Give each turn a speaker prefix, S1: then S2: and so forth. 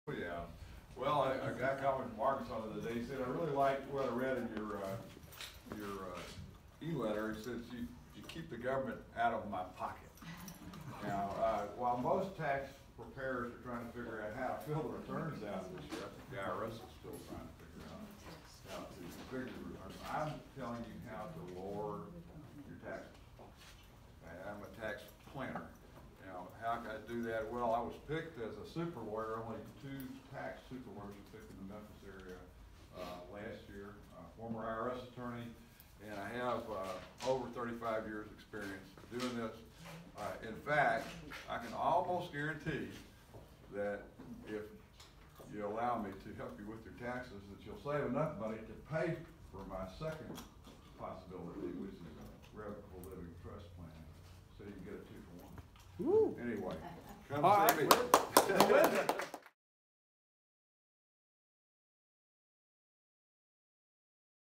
S1: Yeah. Well, a guy coming from Arkansas the other day said, I really liked what I read in your e-letter. He says, you keep the government out of my pocket. Now, while most tax preparers are trying to figure out how to fill the returns out this year, I think the IRS is still trying to figure out how to figure the returns. I'm telling you how to lower your taxes. I'm a tax planner. Now, how can I do that? Well, I was picked as a super lawyer. Only 2 tax super lawyers were picked in the Memphis area last year. Former IRS attorney, and I have over 35 years experience doing this. In fact, I can almost guarantee that if you allow me to help you with your taxes, that you'll save enough money to pay for my second possibility, which is a revocable living trust plan. So you can get a 2-for-1.
S2: Woo.
S1: Anyway, come
S2: All
S1: see
S2: right.
S1: me.
S2: Where is it?